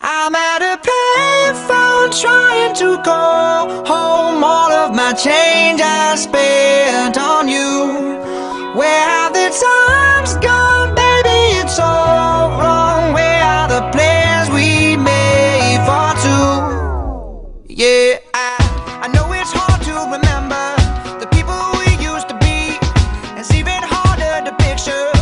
I'm at a payphone trying to call home all of my change I spent on you. Where have the times gone, baby? It's all wrong. Where are the plans we made for two? Yeah, I know it's hard to remember the people we used to be. It's even harder to picture